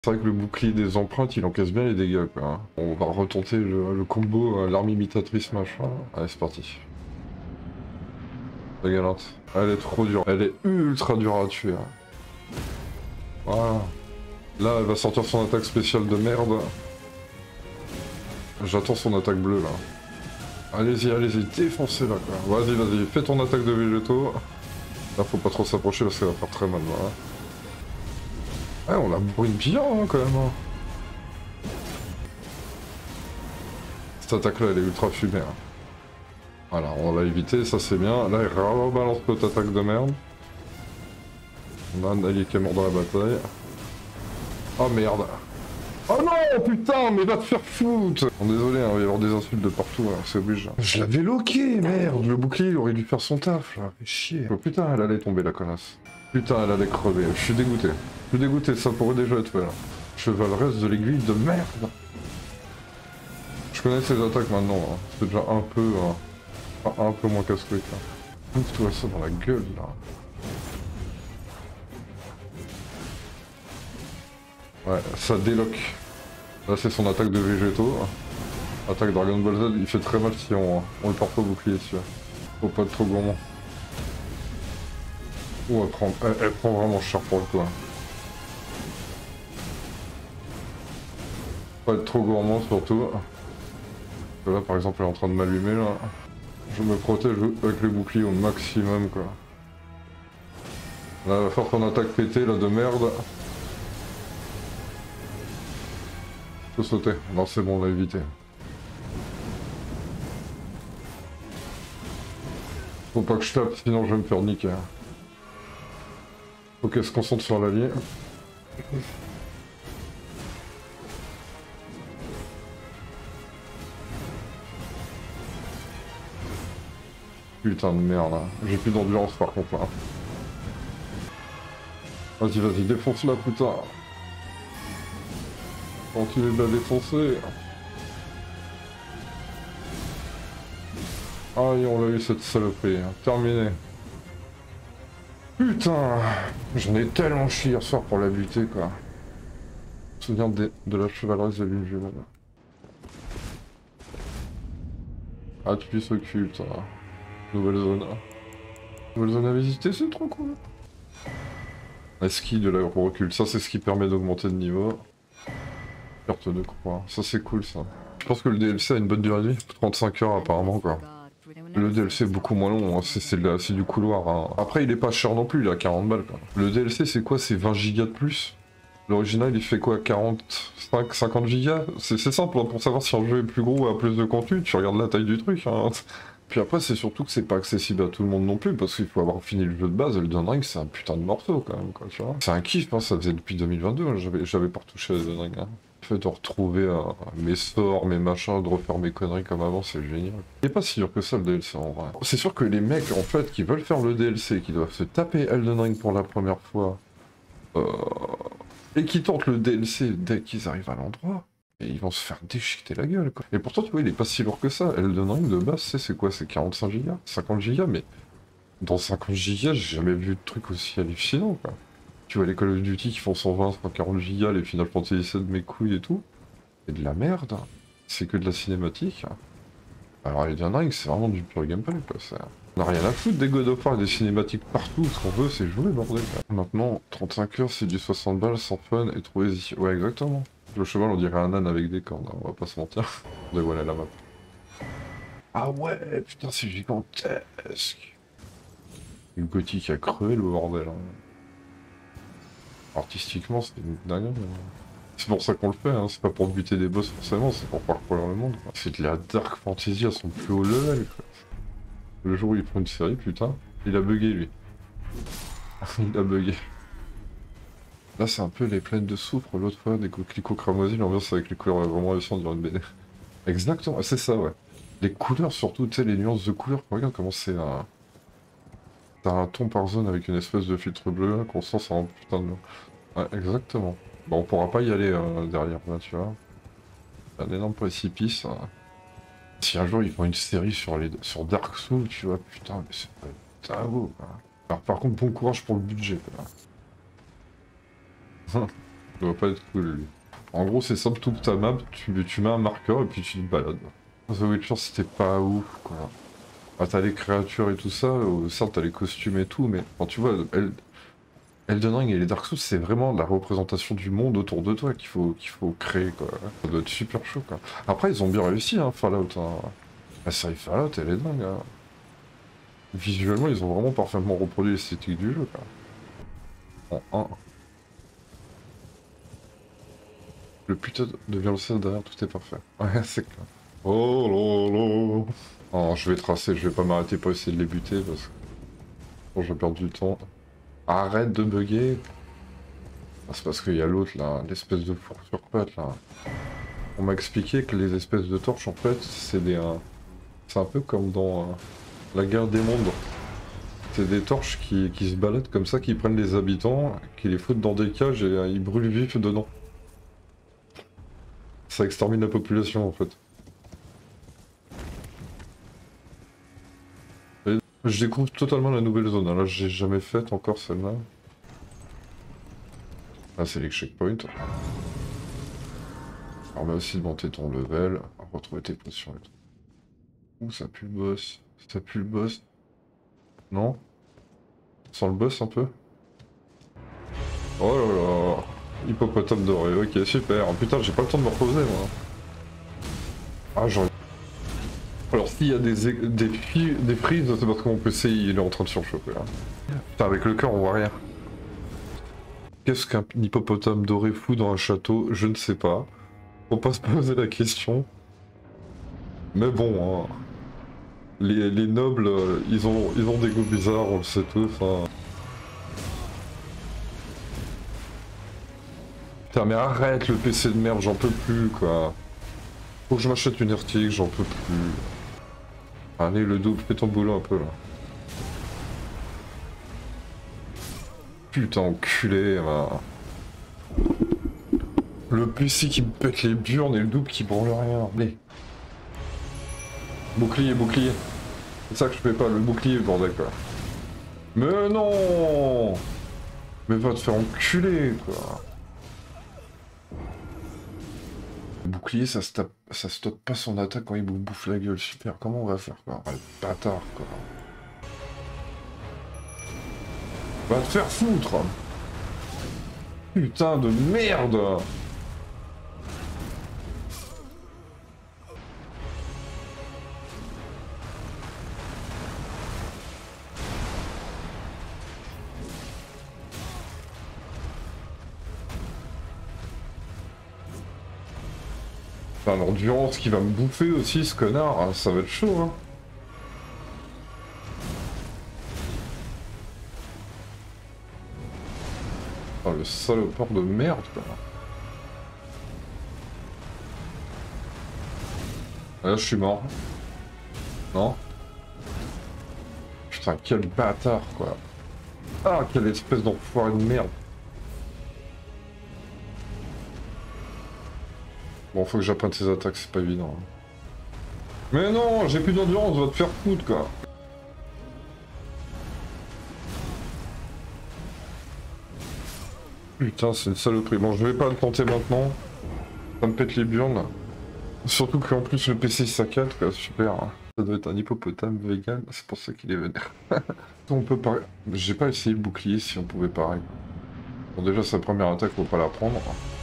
C'est vrai que le bouclier des empreintes, il encaisse bien les dégâts, quoi. Hein. On va retenter le combo l'arme imitatrice machin. Allez, c'est parti. La galante. Elle est trop dure. Elle est ultra dure à tuer. Hein. Voilà. Là, elle va sortir son attaque spéciale de merde. J'attends son attaque bleue, là. Allez-y, allez-y, défoncez-la, quoi. Vas-y, vas-y, fais ton attaque de végétaux. Là, faut pas trop s'approcher parce qu'elle va faire très mal, voilà. Ouais, on la brûle bien, hein, quand même. Hein. Cette attaque-là, elle est ultra fumée. Hein. Voilà, on l'a évité, ça c'est bien. Là, il rebalance notre attaque de merde. On a un allié qui est mort dans la bataille. Oh merde. Oh non, putain, mais va te faire foutre. Bon, désolé, hein, il va y avoir des insultes de partout, hein, c'est obligé. Je l'avais loqué, merde. Le bouclier, il aurait dû faire son taf, là. Fait chier. Oh, putain, elle allait tomber, la connasse. Putain, elle allait crever. Je suis dégoûté. Je suis dégoûté, ça pourrait déjà être fait, là. Chevaleresse de l'aiguille de merde. Je connais ses attaques maintenant, hein. C'est déjà un peu moins casse-couille, là. Ouvre-toi ça dans la gueule, là. Ouais, ça déloque. Là, c'est son attaque de végétaux. Attaque Dragon Ball Z, il fait très mal si on le porte au bouclier, celui-là. Faut pas être trop gourmand. Oh, elle prend vraiment cher pour le coup. Hein. Pas être trop gourmand, surtout. Là, par exemple, elle est en train de m'allumer, là. Je me protège avec les boucliers au maximum, quoi. Là, elle va faire son attaque pétée, là, de merde. Faut sauter. Non, c'est bon, on l'a évité. Faut pas que je tape, sinon je vais me faire niquer. Faut qu'elle se concentre sur l'allié. Putain de merde, là. J'ai plus d'endurance par contre, là. Vas-y, vas-y, défonce-la, putain. Continue de la défoncer. Aïe, on l'a eu cette saloperie. Terminé. Putain, j'en ai tellement chié hier soir pour la buter, quoi. Je me souviens de la chevaleresse de lune jumelle. Ah, tu puisses occulte. Hein. Nouvelle zone. Nouvelle zone à visiter, c'est trop cool. La ski de l'aéro-recul, ça c'est ce qui permet d'augmenter de niveau. Carte de croix, ça c'est cool ça. Je pense que le DLC a une bonne durée de vie, 35 heures apparemment quoi. Le DLC est beaucoup moins long, hein. C'est du couloir. Hein. Après il est pas cher non plus, il a 40 balles quoi. Le DLC c'est quoi? C'est 20 gigas de plus? L'original il fait quoi? 45, 50 gigas? C'est simple hein, pour savoir si un jeu est plus gros ou a plus de contenu, tu regardes la taille du truc. Hein. Puis après c'est surtout que c'est pas accessible à tout le monde non plus, parce qu'il faut avoir fini le jeu de base, Elden Ring c'est un putain de morceau quand même quoi, tu vois. C'est un kiff, hein, ça faisait depuis 2022, hein, j'avais pas retouché à Elden Ring. Hein. Le fait de retrouver mes sorts, mes machins, de refaire mes conneries comme avant, c'est génial. Il est pas si dur que ça le DLC en vrai. C'est sûr que les mecs en fait qui veulent faire le DLC, qui doivent se taper Elden Ring pour la première fois, et qui tentent le DLC dès qu'ils arrivent à l'endroit, et ils vont se faire déchiqueter la gueule quoi. Et pourtant tu vois il est pas si lourd que ça. Elden Ring de base c'est quoi? C'est 45 gigas 50 gigas mais dans 50 gigas j'ai jamais vu de truc aussi hallucinant quoi. Tu vois les Call of Duty qui font 120, 140 gigas, les Final Fantasy 7 mes couilles et tout. C'est de la merde. C'est que de la cinématique. Alors Elden Ring c'est vraiment du pur gameplay quoi. On a rien à foutre des God of War et des cinématiques partout, ce qu'on veut c'est jouer bordel. Maintenant 35 heures c'est du 60 balles sans fun et trop easy. Ouais exactement. Le cheval on dirait un âne avec des cornes, hein, on va pas se mentir. Dévoiler la map. Ah ouais putain c'est gigantesque. Une gothique a crevé le bordel. Hein. Artistiquement c'est une dingue. Hein. C'est pour ça qu'on le fait, hein. C'est pas pour buter des boss forcément, c'est pour parcourir le monde. C'est de la dark fantasy à son plus haut level. Quoi. Le jour où il prend une série, putain, il a bugué lui. Il a bugué. Là c'est un peu les plaines de soufre, l'autre fois des coquelicots cramoisis, l'ambiance avec les couleurs vraiment récentes dans une BD. Exactement, c'est ça ouais. Les couleurs surtout, tu sais, les nuances de couleurs, regarde comment c'est un... T'as un ton par zone avec une espèce de filtre bleu là, qu'on sent ça en putain de... Ouais, exactement. Bon, on pourra pas y aller derrière là, tu vois. Un énorme précipice. Hein. Si un jour ils font une série sur Dark Souls, tu vois, putain, mais c'est pas dingo quoi. Alors par contre, bon courage pour le budget. Ça doit pas être cool, lui. En gros, c'est simple, toute ta map, tu mets un marqueur et puis tu te balades. The Witcher, c'était pas ouf, quoi. Ah, t'as les créatures et tout ça, certes, t'as les costumes et tout, mais enfin, tu vois, Elden Ring et les Dark Souls, c'est vraiment la représentation du monde autour de toi qu'il faut créer, quoi. Ça doit être super chaud, quoi. Après, ils ont bien réussi, hein, Fallout. Hein. La série Fallout, elle est dingue, hein. Visuellement, ils ont vraiment parfaitement reproduit l'esthétique du jeu, quoi. En 1. Le putain de violoncelle derrière, tout est parfait. Ouais, c'est clair. Oh là là. Oh, je vais tracer, je vais pas m'arrêter pour essayer de les buter parce que bon, je perds du temps. Arrête de bugger. Ah, c'est parce qu'il y a l'autre là, l'espèce de four sur pattes là. On m'a expliqué que les espèces de torches en fait, c'est des... c'est un peu comme dans la guerre des mondes. C'est des torches qui se baladent comme ça, qui prennent les habitants, qui les foutent dans des cages et ils brûlent vifs dedans. Ça extermine la population en fait. Et je découvre totalement la nouvelle zone, hein. Là j'ai jamais fait encore celle-là. Ah c'est les checkpoints. Permet aussi de monter ton level, retrouver tes potions et tout. Ouh ça pue le boss. Ça pue le boss. Non? Sans le boss un peu? Oh là là. Hippopotame doré, ok super. Oh, putain j'ai pas le temps de me reposer moi. Ah j'en... Alors s'il y a des prises, c'est parce que mon PC il est en train de surchauffer là. Putain avec le cœur on voit rien. Qu'est-ce qu'un hippopotame doré fou dans un château? Je ne sais pas. Faut pas se poser la question. Mais bon, hein. Les nobles, ils ont des goûts bizarres, on le sait tous. Hein. Putain mais arrête le PC de merde, j'en peux plus quoi. Faut que je m'achète une RTX, j'en peux plus. Allez le double, fais ton boulot un peu là. Putain enculé là. Le PC qui me pète les burnes et le double qui branle rien. Allez. Bouclier, bouclier. C'est ça que je fais pas, le bouclier bordel quoi. Mais non. Mais va te faire enculer quoi. Le bouclier ça stoppe pas son attaque quand il vous bouffe la gueule, super, comment on va faire quoi? Ah, le bâtard quoi. Va te faire foutre. Putain de merde. Enfin, l'endurance qui va me bouffer aussi, ce connard, hein, ça va être chaud, hein. Oh, le salopard de merde, quoi. Là, je suis mort. Non? Putain, quel bâtard, quoi. Ah, quelle espèce d'enfoiré de merde. Bon, faut que j'apprenne ses attaques, c'est pas évident. Hein. Mais non, j'ai plus d'endurance, va te faire foutre, quoi. Putain, c'est une saloperie. Bon, je vais pas le tenter maintenant. Ça me pète les burnes, là. Surtout qu'en plus, le PC saccade, quoi, super. Hein. Ça doit être un hippopotame vegan, c'est pour ça qu'il est vénère. On peut pas... J'ai pas essayé le bouclier si on pouvait pareil. Bon, déjà, sa première attaque, faut pas la prendre.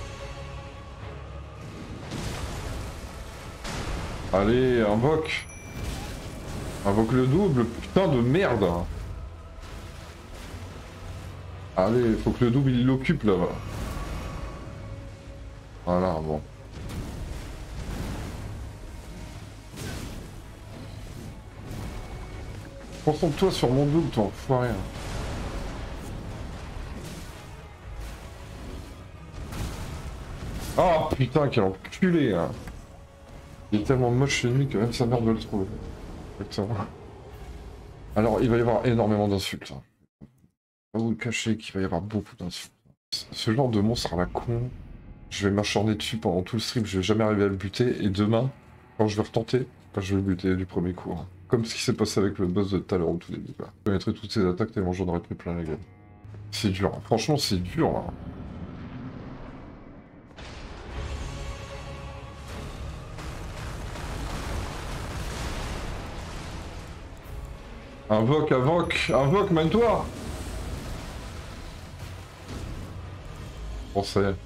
Allez, invoque. Invoque le double, putain de merde. Allez, faut que le double il l'occupe là-bas. Voilà, bon. Concentre-toi sur mon double, toi, enfoiré. Ah putain, quel enculé, hein. Il est tellement moche chez lui que même sa mère doit le trouver. Exactement. Alors, il va y avoir énormément d'insultes. Hein. Pas vous le cacher qu'il va y avoir beaucoup d'insultes. Ce genre de monstre à la con, je vais m'acharner dessus pendant tout le stream, je vais jamais arriver à le buter, et demain, quand je vais retenter, je vais le buter du premier coup. Hein. Comme ce qui s'est passé avec le boss de tout à l'heure au tout début. Quoi. Je mettrai toutes ses attaques tellement j'en aurais pris plein la gueule. C'est dur, franchement c'est dur. Hein. Invoque, invoque, invoque, mène-toi. Bon, ça y est.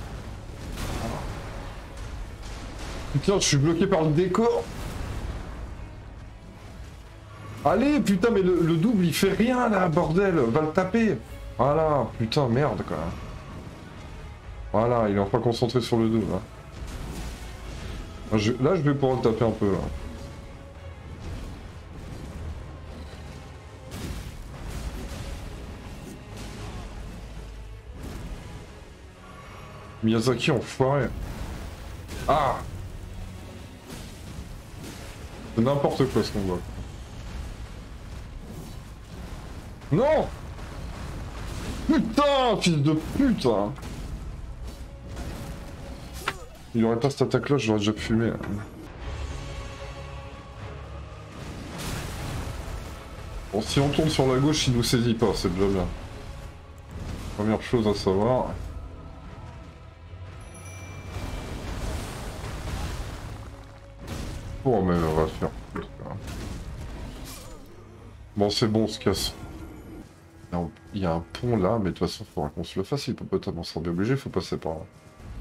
Putain, je suis bloqué par le décor. Allez, putain, mais le double, il fait rien, là, bordel. Va le taper. Voilà, putain, merde, quoi. Voilà, il est enfin concentré sur le double. Hein. Là, je vais pouvoir le taper un peu, là. Miyazaki, enfoiré. Ah! C'est n'importe quoi, ce qu'on voit. Non! Putain, fils de pute! Hein. Il aurait pas cette attaque-là, j'aurais déjà fumé. Bon, si on tourne sur la gauche, il nous saisit pas, c'est déjà bien. Première chose à savoir. Oh, mais on va le faire. Bon, c'est bon, on se casse. Il y a un pont là, mais de toute façon, il faudra qu'on se le fasse. Il peut pas on sera bien obligé, faut passer par là.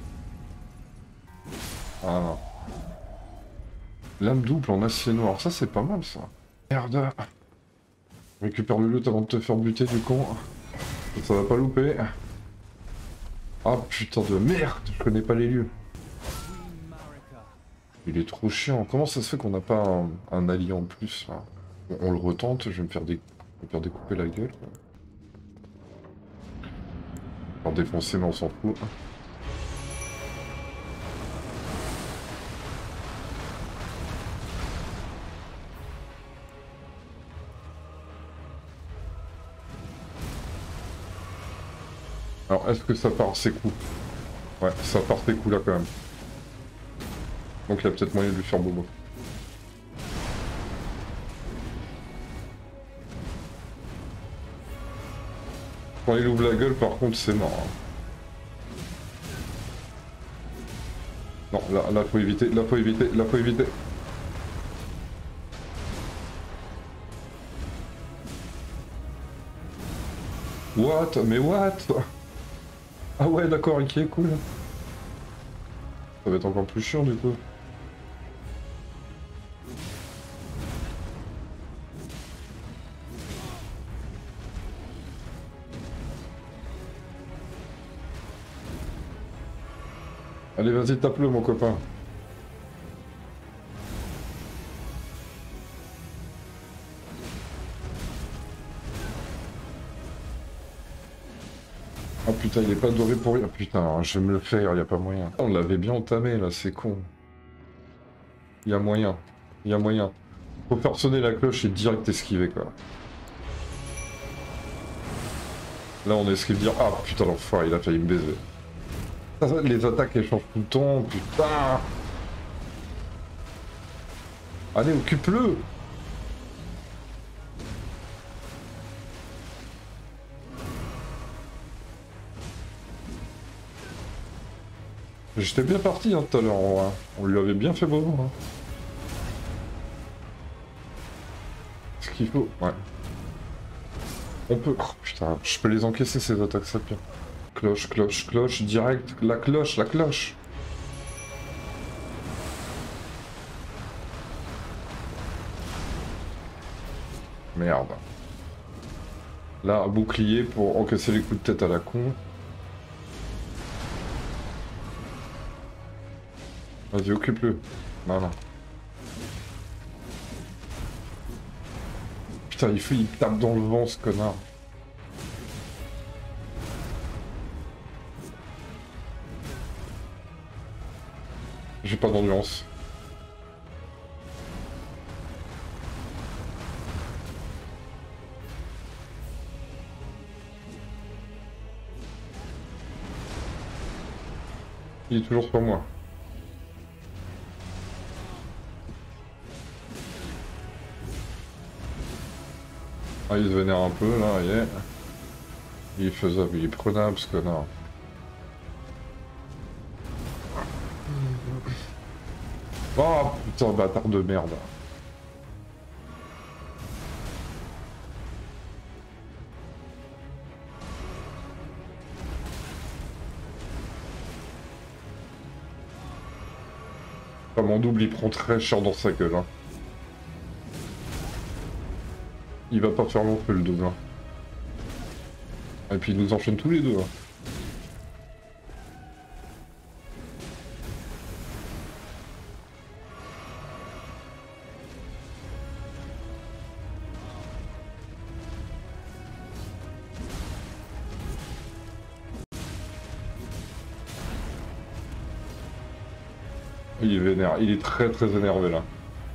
Ah non. Lame double en acier noir, ça c'est pas mal ça. Merde. Récupère le loot avant de te faire buter du con. Ça va pas louper. Ah putain de merde, je connais pas les lieux. Il est trop chiant. Comment ça se fait qu'on n'a pas un allié en plus là? On le retente, je vais me faire, découper la gueule. Faire défoncer, mais on s'en fout. Alors, est-ce que ça part ses coups? Ouais, ça part ses coups là quand même. Donc il y a peut-être moyen de lui faire bobo. Quand il ouvre la gueule, par contre, c'est mort. Hein. Non, là, faut éviter, là, faut éviter, là, faut éviter. What? Mais what? Ah ouais, d'accord, ok, cool. Ça va être encore plus chiant, du coup. Allez, vas-y, tape-le, mon copain. Ah putain, il est pas doré pour rien. Putain, je vais me le faire, y a pas moyen. On l'avait bien entamé, là, c'est con. Y a moyen. Y a moyen. Faut faire sonner la cloche et direct esquiver, quoi. Là, on esquive dire... Ah putain, l'enfoiré, il a failli me baiser. Les attaques, elles changent tout le temps, putain. Allez, occupe-le. J'étais bien parti hein, tout à l'heure, on lui avait bien fait beau. Hein. Ce qu'il faut, ouais. On peut... Oh, putain, je peux les encaisser ces attaques, ça pire. Cloche, cloche, cloche, direct, la cloche, la cloche. Merde. Là, un bouclier pour encaisser les coups de tête à la con. Vas-y, occupe-le. Voilà. Putain, il tape dans le vent, ce connard. J'ai pas d'endurance. Il est toujours sur moi. Ah, il se vénère un peu, là, yeah. Il est faisable, il est prenable, ce connard. Oh, putain, bâtard de merde. Ah, mon double il prend très cher dans sa gueule. Hein. Il va pas faire long feu le double. Hein. Et puis il nous enchaîne tous les deux. Hein. Il est vénère, il est très très énervé là.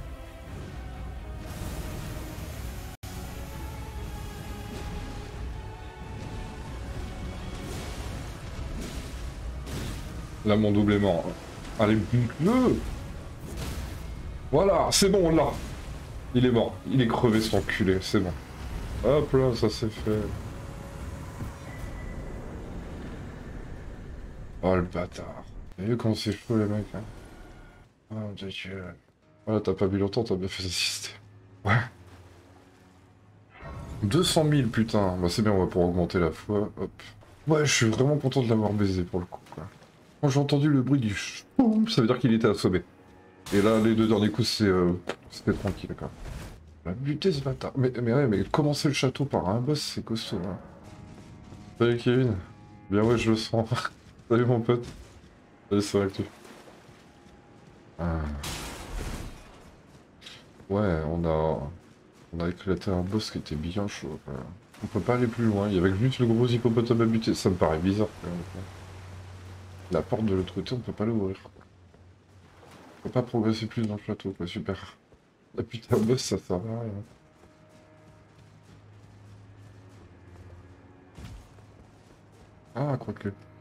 Là mon double est mort. Allez, bute-le. Voilà, c'est bon, on l'a. Il est mort, il est crevé cet enculé, c'est bon. Hop là, ça c'est fait. Oh le bâtard. T'as vu comment c'est chaud les mecs hein. Oh mon dieu. Voilà, t'as pas vu longtemps, t'as bien fait assister. Ouais. 200 000 putain, bah c'est bien, on va pouvoir augmenter la foi, hop. Ouais, je suis vraiment content de l'avoir baisé pour le coup, quoi. Quand j'ai entendu le bruit du choum, ça veut dire qu'il était assommé. Et là, les deux derniers coups, c'était tranquille, quoi. La buté ce bâtard. Mais ouais, mais commencer le château par un boss, c'est costaud, hein. Salut Kevin. Bien ouais, je le sens. Salut mon pote. Salut, c'est vrai que tu... Ah. Ouais, on a éclaté un boss qui était bien chaud, quoi. On peut pas aller plus loin, il y avait juste le gros hippopotame à buter, ça me paraît bizarre quand même. La porte de l'autre côté, on peut pas l'ouvrir. On peut pas progresser plus dans le château, quoi, super. La putain de boss, ça sert à rien. Ah, quoique.